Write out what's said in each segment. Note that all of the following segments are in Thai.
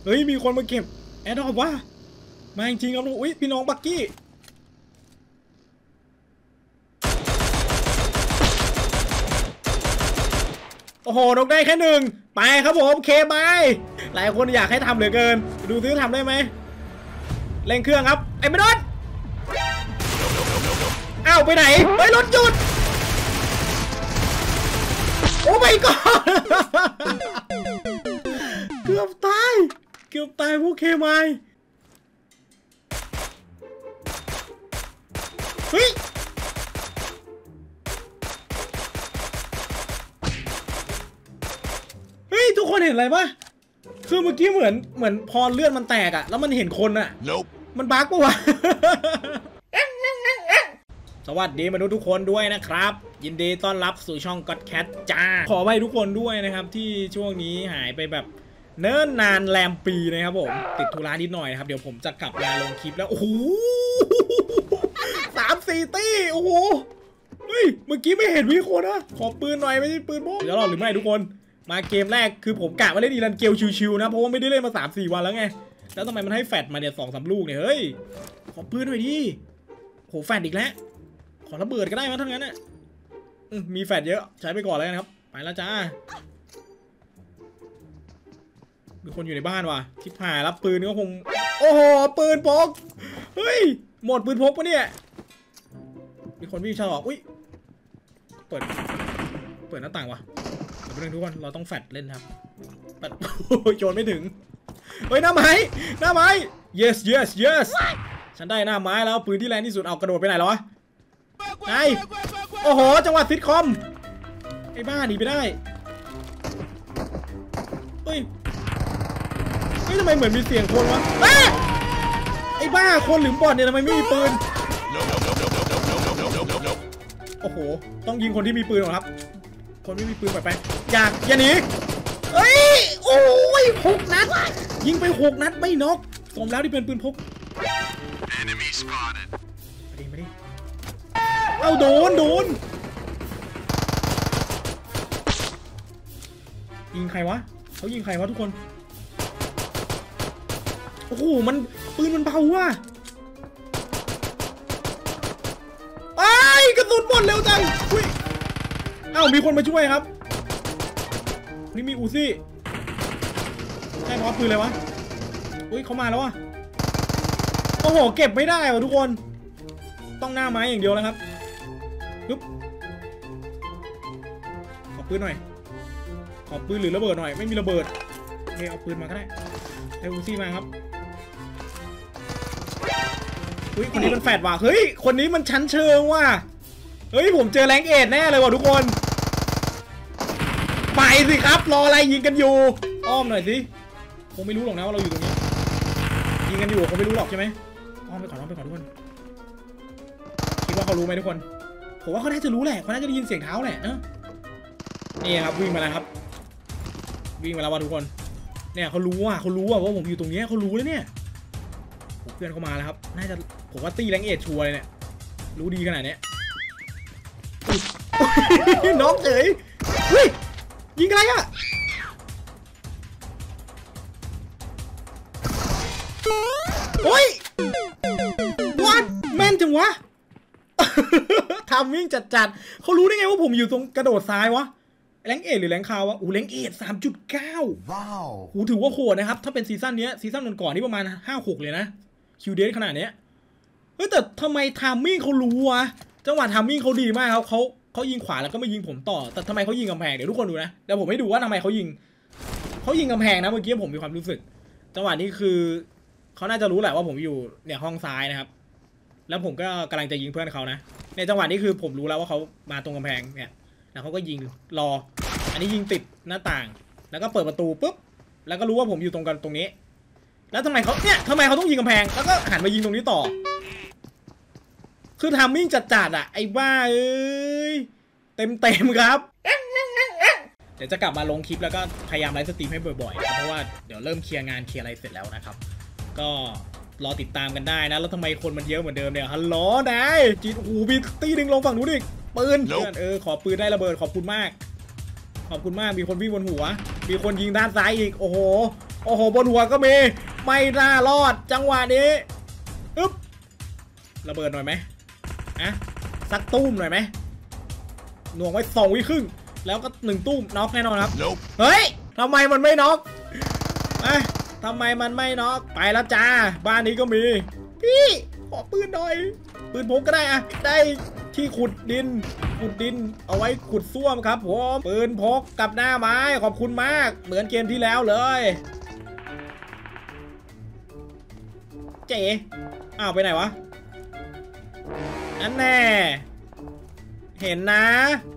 เฮ้ยมีคนมาเก็บแอดดอปว่ามาจริงๆครับอุ้ยพี่น้องบักกี้โอ้โหนกได้แค่หนึ่งไปครับผมเคไปหลายคนอยากให้ทำเหลือเกินดูซิทำได้ไหมเร่งเครื่องครับไอ้ไม่โดนอ้าวไปไหนเฮ้ยรถหยุดโอ้ไม่ก่อนเกือบตายพวกเคมายเฮ้ยทุกคนเห็นอะไรปะคือเมื่อกี้เหมือนพอเลือดมันแตกอะแล้วมันเห็นคนอะ nope. มันบั๊กปะวะ สวัสดีมนุษย์ทุกคนด้วยนะครับยินดีต้อนรับสู่ช่อง Godcat จ้าขอไว้ทุกคนด้วยนะครับที่ช่วงนี้หายไปแบบเนิ่นนานแรมปีนะครับผมติดธุระนิดหน่อยนะครับเดี๋ยวผมจะกลับมาลงคลิปแล้วโอ้โห3-4 ตี้โอ้โหเฮ้ยเมื่อกี้ไม่เห็นมีคนนะขอปืนหน่อยไม่ใช่ปืนพกจะรอดหรือไม่ทุกคนมาเกมแรกคือผมกะว่าเล่นอีรันเกลชิวๆนะเพราะว่าไม่ได้เล่นมา 3-4 วันแล้วไงแล้วทำไมมันให้แฟดมาเนี่ย2-3 ลูกเนี่ยเฮ้ยขอปืนหน่อยดิโหแฟดอีกแล้วขอระเบิดก็ได้มั้งทั้งนั้นน่ะมีแฟดเยอะใช้ไปก่อนแล้วกันครับไปแล้วจ้ามีคนอยู่ในบ้านว่ะชิบหายรับปืนก็คงโอ้โหปืนพกเฮ้ยหมดปืนพกปะเนี่ยมีคนวิ่งฉลองอุ้ยเปิดหน้าต่างว่ะเดี๋ยวไปดูทุกคนเราต้องแฟดเล่นครับแต่โยนไม่ถึงเฮ้ยหน้าไม้ yes ฉันได้หน้าไม้แล้วปืนที่แรงที่สุดเอากระโดดไปไหนแล้ววะไงโอ้โหจังหวะซิทคอมไอ้บ้าหนีไปได้เฮ้ยทำไมเหมือนมีเสียงคนวะไอ้บ้าคนหรือบอทเนี่ยทำไมไม่มีปืนโอ้โหต้องยิงคนที่มีปืนหรอครับคนไม่มีปืนไปอย่าหนีเฮ้ยโอ้ย6 นัดยิงไป6 นัดไม่น็อกสมแล้วที่เป็นปืนพกมาดิเอาโดนยิงใครวะเขายิงใครวะทุกคนโอ้โหมันปืนมันเบาว่ะไอ้กระสุนหมดเร็วจังอุ้ยเอ้ามีคนมาช่วยครับนี่มีอูซี่ใช่พอปืนเลยวะอุ้ยเขามาแล้ววะโอ้โหเก็บไม่ได้ว่ะทุกคนต้องหน้าไม้อย่างเดียวนะครับปึ๊บขอปืนหน่อยขอปืนหรือระเบิดหน่อยไม่มีระเบิดโอเคเอาปืนมาก็ได้ให้อูซี่มาครับอุ้ยคนนี้มันแฟดว่ะเฮ้ยคนนี้มันชั้นเชิงว่ะเฮ้ยผมเจอแรงเอทแน่เลยว่ะทุกคนไปสิครับรออะไรยิงกันอยู่อ้อมหน่อยสิคงไม่รู้หรอกนะว่าเราอยู่ตรงนี้ยิงกันอยู่คงไม่รู้หรอกใช่ไหมอ้อมไปก่อนทุกคนคิดว่าเขารู้ไหมทุกคนผมว่าเขาน่าจะรู้แหละเขาน่าจะได้ยินเสียงเท้าแหละนะนี่ครับวิ่งมาแล้วครับวิ่งมาแล้วว่ะทุกคนเนี่ยเขารู้ว่าว่าผมอยู่ตรงนี้เขารู้แล้วเนี่ยเพื่อนเขามาแล้วครับน่าจะผมว่าตีแรงเอทชัวร์เลยเนี่ยรู้ดีขนาดนี้น้องเอ๋ยเฮ้ยยิงอะไรอะโอ้ยวัดแม่นจังวะทำวิ่งจัดเขารู้ได้ไงว่าผมอยู่ตรงกระโดดซ้ายวะแรงเอทหรือแรงคาวะแรงเอท 3.9 ว้าวถือว่าโหดนะครับถ้าเป็นซีซั่นนี้ซีซั่นก่อนนี่ประมาณ 5-6 เลยนะคิวเดสขนาดนี้เฮ้ยแต่ทำไมทามมิ่งเขารู้วะจังหวะทามมิ่งเขาดีมากครับเขายิงขวาแล้วก็ไม่ยิงผมต่อแต่ทำไมเขายิงกำแพงเดี๋ยวทุกคนดูนะเดี๋ยวผมให้ดูว่าทำไมเขายิงกำแพงนะเมื่อกี้ผมมีความรู้สึกจังหวะนี้คือเขาน่าจะรู้แหละว่าผมอยู่เนี่ยห้องซ้ายนะครับแล้วผมก็กำลังจะยิงเพื่อนเขานะในจังหวะนี้คือผมรู้แล้วว่าเขามาตรงกำแพงเนี่ยแล้วเขาก็ยิงรออันนี้ยิงติดหน้าต่างแล้วก็เปิดประตูปุ๊บแล้วก็รู้ว่าผมอยู่ตรงนี้แล้วทำไมเขาต้องยิงกำแพงแล้วก็หันมายิงตรงนี้ต่อคือทามมิ่งจัดอ่ะไอ้บ้าเอ้ยเต็มครับเดี๋ยวจะกลับมาลงคลิปแล้วก็พยายามไลฟ์สตรีมให้บ่อยๆเพราะว่าเดี๋ยวเริ่มเคลียร์งานเคลียร์อะไรเสร็จแล้วนะครับก็รอติดตามกันได้นะแล้วทำไมคนมันเยอะเหมือนเดิมเนี่ยฮัลโหลนายจีนโอ้โหมีตีหนึ่งลงฝั่งนู้นอีกปืนขอปืนได้ระเบิดขอบคุณมากมีคนวิ่งบนหัวมีคนยิงด้านซ้ายอีกโอ้โหโอ้โหบนหัวก็มีไม่น่ารอดจังหวะนี้อึ๊บระเบิดหน่อยไหมอะสักตุ้มหน่อยไหมหน่วงไว้2 วิครึ่งแล้วก็1 ตุ้มน็อกแน่นอนครับ เฮ้ยทำไมมันไม่น็อกทำไมมันไม่น็อกไปแล้วจ้าบ้านนี้ก็มีพี่ขอปืนหน่อยปืนพกก็ได้อะได้ที่ขุดดินเอาไว้ขุดส้วมครับผมปืนพกกับหน้าไม้ขอบคุณมากเหมือนเกมที่แล้วเลยเจ๋อ้าวไปไหนวะนั่นแน่เห็นนะ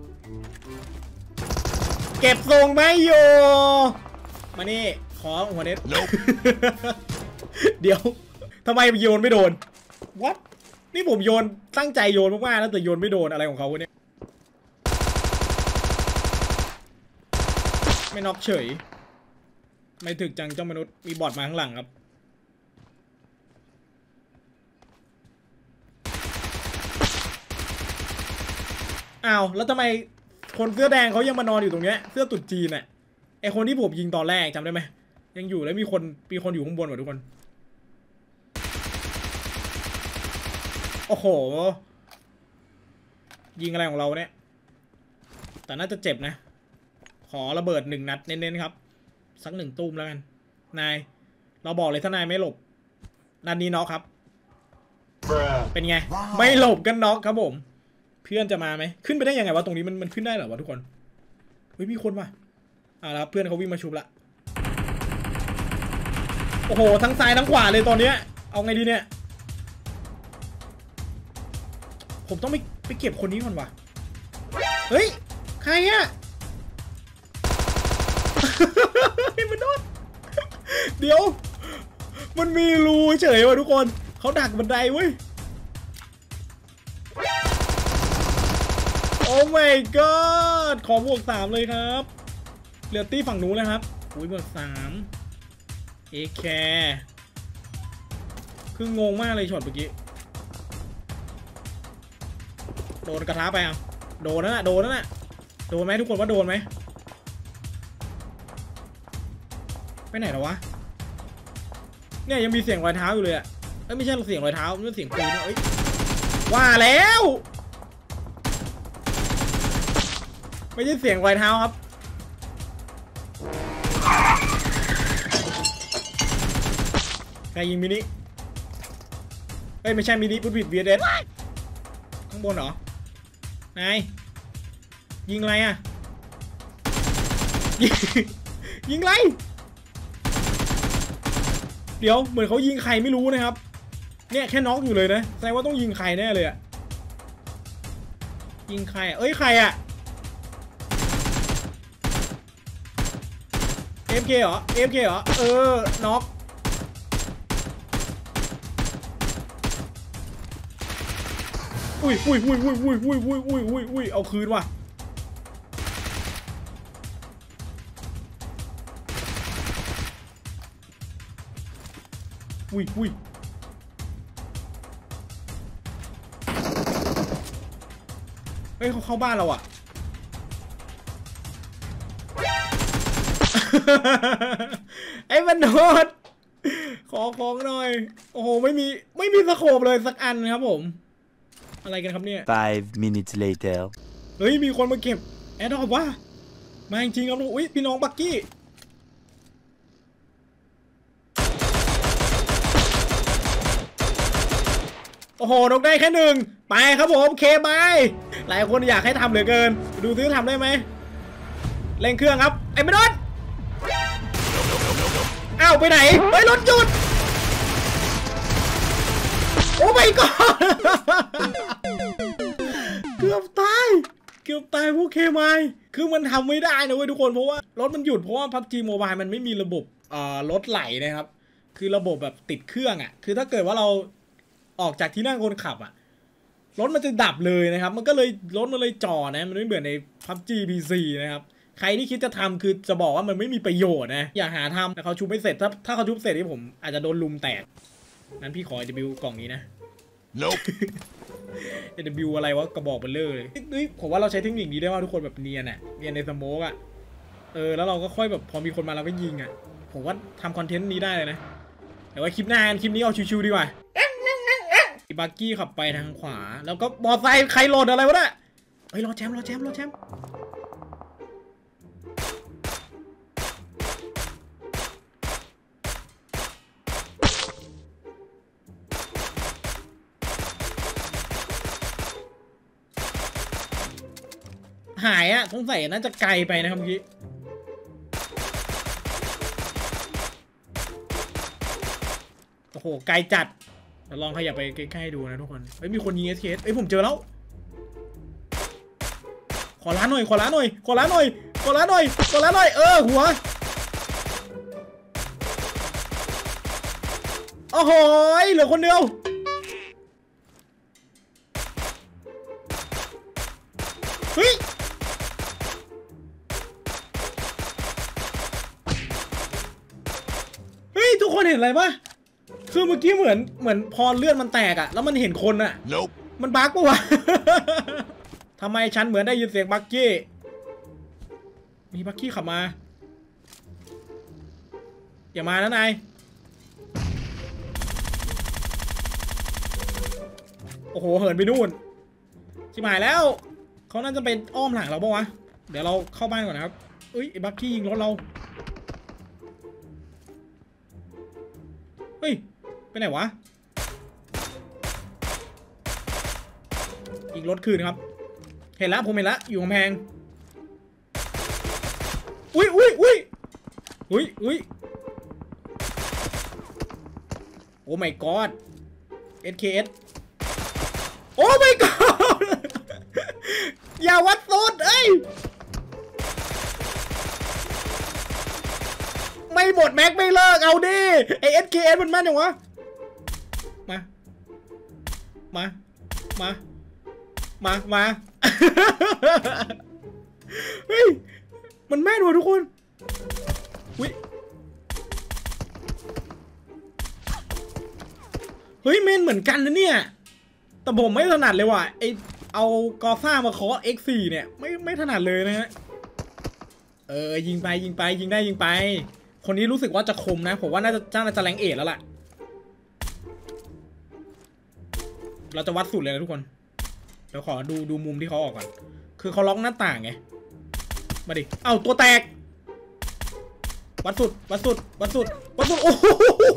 เก็บทรงไม่อยู่มานี่ขอหัวเน็ต เดี๋ยวทำไมโยนไม่โดน What นี่ผมโยนตั้งใจโยนมากๆแล้วแต่โยนไม่โดนอะไรของเขาเนี่ยไม่น็อกเฉยไม่ถึกจังเจ้ามนุษย์มีบอทมาข้างหลังครับอ้าวแล้วทำไมคนเสื้อแดงเขายังมานอนอยู่ตรงเนี้ยเสื้อตุ๊ดจีนน่ะไอคนที่ผมยิงตอนแรกจำได้ไหมยังอยู่แล้วมีคนอยู่ข้างบนหมดทุกคนโอ้โหยิงอะไรของเราเนี่ยแต่น่าจะเจ็บนะขอระเบิด1 นัดเน้นๆครับสัก1 ตุ้มแล้วกันนายเราบอกเลยถ้านายไม่หลบนัดนี้น็อกครับเป็นไงไม่หลบกันน็อกครับผมเพื่อนจะมาไหมขึ้นไปได้ยังไงวะตรงนี้มันขึ้นได้เหรอวะทุกคนเฮ้ยมีคนว่ะแล้วเพื่อนเขาวิ่งมาชุบละโอ้โหทั้งซ้ายทั้งขวาเลยตอนเนี้ยเอาไงดีเนี่ยผมต้องไปเก็บคนนี้ก่อนว่ะเฮ้ยใครอะมันโดนเดี๋ยวมันมีรูเฉยว่ะทุกคนเขาดักบันไดเว้ยโอ้ my god ขอบวก3เลยครับเหลือตี้ฝั่งนู้นเลยครับอุ้ยบวก3เอแคร์คืองงมากเลยช็อตเมื่อกี้โดนกระทะไปอ่ะโดนนั่นน่ะโดนไหมทุกคนว่าโดนไหมไปไหนแล้ววะเนี่ยยังมีเสียงรอยเท้าอยู่เลยอ่ะไม่ใช่เสียงรอยเท้ามันเสียงปืนเอ้ยว่าแล้วไม่ใช่เสียงรอยเท้าครับใครยิงมินิไม่ใช่มินิพูดผิดเวียดเดนข้างบนเหรอนายยิงอะไรอ่ะยิงอะไรเดี๋ยวเหมือนเขายิงใครไม่รู้นะครับเนี่ยแค่น็อกอยู่เลยนะแสดงว่าต้องยิงใครแน่เลยอ่ะยิงใครอ่ะใครอ่ะ AFK เหรอ AFK เหรอน็อกอุ้ยเอาคืนว่ะอุ้ยเฮ้ยเขาเข้าบ้านเราอ่ะ ไอ้มันโดดขอของหน่อยโอ้โหไม่มีสโคปเลยสักอันครับผมอะไรกันครับเนี่ย 5 minutes later เฮ้ยมีคนมาเก็บแอดดอปว่ะมาจริงๆครับอุ้ยพี่น้องบักกี้โอ้โหนกได้แค่1ไปครับผมเคบายหลายคนอยากให้ทำเหลือเกินดูซิทำได้ไหมเร่งเครื่องครับไอ้ไม่โดนอ้าวไปไหนเฮ้ยรถหยุดโอ้ไม่ก่อนเกือบตายพวกเคมายคือมันทำไม่ได้นะเว้ยทุกคนเพราะว่ารถมันหยุดเพราะว่า PUBG Mobile มันไม่มีระบบรถไหลนะครับคือระบบแบบติดเครื่องอ่ะคือถ้าเกิดว่าเราออกจากที่นั่งคนขับอ่ะรถมันจะดับเลยนะครับมันก็เลยรถมันเลยจ่อนะมันไม่เหมือนใน PUBG PC นะครับใครที่คิดจะทำคือจะบอกว่ามันไม่มีประโยชน์นะอย่าหาทำแต่เขาชุบไม่เสร็จถ้าเขาชุบเสร็จนี่ผมอาจจะโดนลุมแตกนั้นพี่ขอจะบิวกล่องนี้นะ Nope จะบิวอะไรวะกระบอกเบลเลอร์เลยผมว่าเราใช้เทคนิคนี้ได้ว่าทุกคนแบบเนียนอ่ะเนียนในสโมกอ่ะแล้วเราก็ค่อยแบบพอมีคนมาเราก็ยิงอ่ะโหผมว่าทำคอนเทนต์นี้ได้เลยนะแต่ว่าคลิปหน้าคลิปนี้เอาชิวๆดีกว่าบักกี้ขับไปทางขวาแล้วก็มอไซค์ใครโหลดอะไรวะเนี่ยเฮ้ยรอแชมป์หายอะสงสัยน่าจะไกลไปนะครับเมื่อกี้โอ้โหไกลจัดเดี๋ยวลองขยับไปใกล้ๆดูนะทุกคนเฮ้ยมีคนยิง SKS เอ้ยผมเจอแล้วขอล้านหน่อยหัวโอ้โหเหลือคนเดียวเฮ้ยทุกคนเห็นอะไรปะคือเมื่อกี้เหมือนพอเลือดมันแตกอะแล้วมันเห็นคนอะ Nope มันบั๊กปะวะ ทำไมฉันเหมือนได้ยินเสียงบักกี้มีบักกี้ขับมาอย่ามานะนายโอ้โหเหินไปนู่นชิบหายแล้วเขาน่าจะเป็นอ้อมหลังเราปะวะเดี๋ยวเราเข้าบ้านก่อนนะครับเอ้ยไอ้บักกี้ยิงรถเราเฮ้ยไปไหนวะอีกรถคืนครับเห็นแล้วผมเห็นแล้วอยู่กำแพงอุ้ยโอ้ my god SKS โอ้ my god อย่าวัดโซดเอ้ยไม่หมดแม็กไม่เลิกเอาดิไอ SKS มันแม่นยังวะมาเฮ้ยมันแม่นว่ะทุกคนเฮ้ยแม่นเหมือนกันนะเนี่ยแต่ผมไม่ถนัดเลยว่ะไอเอากอซ่ามาเคาะ X4 เนี่ยไม่ถนัดเลยนะฮะยิงไปคนนี้รู้สึกว่าจะคมนะผมว่าน่าจะแรงเอทแล้วล่ะเราจะวัดสุดเลยนะทุกคนเดี๋ยวขอดูมุมที่เขาออกก่อนคือเขาล็อกหน้าต่างไงมาดิเอ้าตัวแตกวัดสุดโอ้โห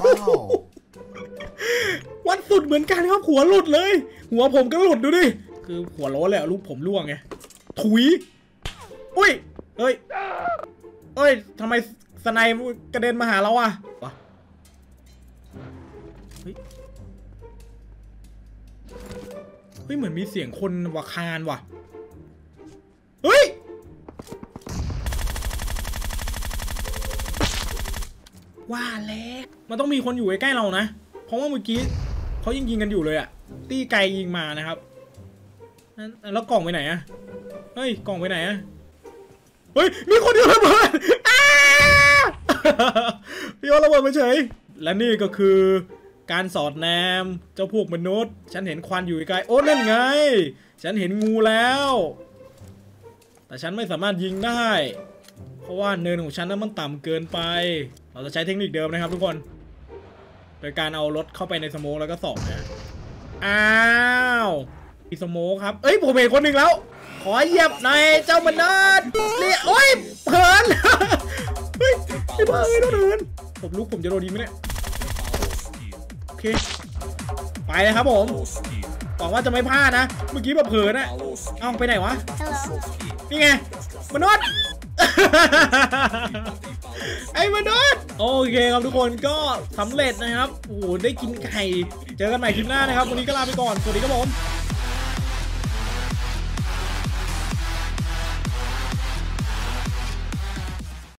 วัดสุดเหมือนกันครับหัวหลุดเลยหัวผมก็หลุดดูดิคือหัวโล้นเลยลูกผมร่วงไงถุยอุ้ยเอ้ยทำไมสไนป์กระเด็นมาหาเราอ่ะเฮ้ยเหมือนมีเสียงคนวะคานว่ะเฮ้ยว่าแล้วมันต้องมีคนอยู่ใกล้ๆเรานะเพราะว่าเมื่อกี้เขายิงกันอยู่เลยอะตีไกลยิงมานะครับแล้วกล่องไปไหนอะเฮ้ยกล่องไปไหนอะเฮ้ยมีคนอยู่ระเบิดพี่โยนระเบิดมาเฉยและนี่ก็คือการสอดแนมเจ้าพวกมนุษย์ฉันเห็นควันอยู่ไกลโอ้นั่นไงฉันเห็นงูแล้วแต่ฉันไม่สามารถยิงได้เพราะว่าเนินของฉันนั้นมันต่ำเกินไปเราจะใช้เทคนิคเดิมนะครับทุกคนโดยการเอารถเข้าไปในสโมกแล้วก็ส่องนะอ้าวมีสโมกครับเอ้ยผมเห็นคนหนึ่งแล้วขอเหยียบหน่อยเจ้ามนุษย์เนี่ยโอ้ยเผินเฮ้ยไอ้บ้าเอ้ยโดนเผินผมลุกผมจะโดนดีไหมเนี่ยโอเคไปเลยครับผมหวังว่าจะไม่พลาดนะเมื่อกี้แบบเผลอนะเอ้าไปไหนวะนี่ไงมนุษย์ไอ้มนุษย์โอเคครับทุกคนก็สำเร็จนะครับโอ้โหได้กินไก่เจอกันใหม่คลิปหน้านะครับวันนี้ก็ลาไปก่อนสวัสดีครับผม